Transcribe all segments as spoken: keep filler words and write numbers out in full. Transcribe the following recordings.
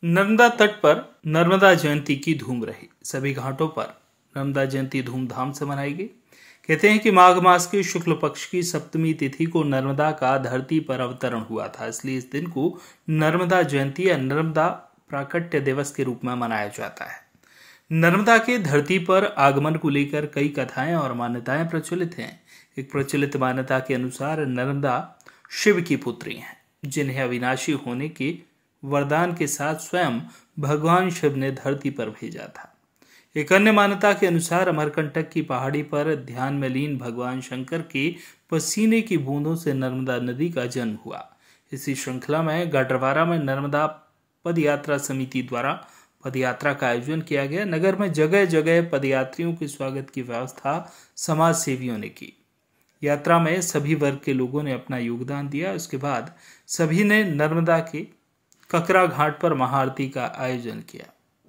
नर्मदा तट पर नर्मदा जयंती की धूम रही। सभी घाटों पर नर्मदा जयंती धूमधाम से मनाई गई। कहते हैं कि माघ मास के शुक्ल पक्ष की सप्तमी तिथि को नर्मदा का धरती पर अवतरण हुआ था, इसलिए इस दिन को नर्मदा जयंती या नर्मदा प्राकट्य दिवस के रूप में मनाया जाता है। नर्मदा के धरती पर आगमन को लेकर कई कथाएं और मान्यताएं प्रचलित हैं। एक प्रचलित मान्यता के अनुसार नर्मदा शिव की पुत्री हैं, जिन्हें अविनाशी होने के वरदान के साथ स्वयं भगवान शिव ने धरती पर भेजा था। एक अन्य मान्यता के अनुसार अमरकंटक की पहाड़ी पर ध्यान में लीन भगवान शंकर के पसीने की बूंदों से नर्मदा नदी का जन्म हुआ। इसी श्रृंखला में गढ़वारा में नर्मदा पदयात्रा समिति द्वारा पदयात्रा का आयोजन किया गया। नगर में जगह जगह पदयात्रियों के स्वागत की व्यवस्था समाज सेवियों ने की। यात्रा में सभी वर्ग के लोगों ने अपना योगदान दिया। उसके बाद सभी ने नर्मदा के ककरा घाट पर महाआरती का आयोजन किया।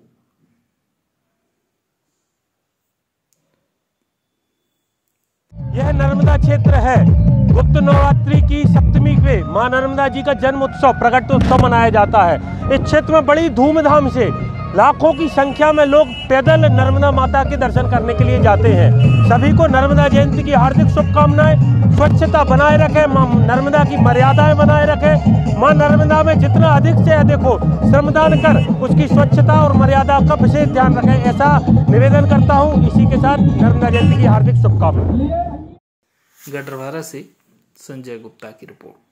यह नर्मदा क्षेत्र है। गुप्त नवरात्रि की सप्तमी पे मां नर्मदा जी का जन्म उत्सव प्रकट उत्सव मनाया जाता है। इस क्षेत्र में बड़ी धूमधाम से लाखों की संख्या में लोग पैदल नर्मदा माता के दर्शन करने के लिए जाते हैं। सभी को नर्मदा जयंती की हार्दिक शुभकामनाएं। स्वच्छता बनाए रखें, मां नर्मदा की मर्यादाएं बनाए रखें। मां नर्मदा में जितना अधिक से अधिक हो श्रमदान कर उसकी स्वच्छता और मर्यादा का विशेष ध्यान रखें, ऐसा निवेदन करता हूं। इसी के साथ नर्मदा जयंती की हार्दिक शुभकामनाएं। गढ़वारा से संजय गुप्ता की रिपोर्ट।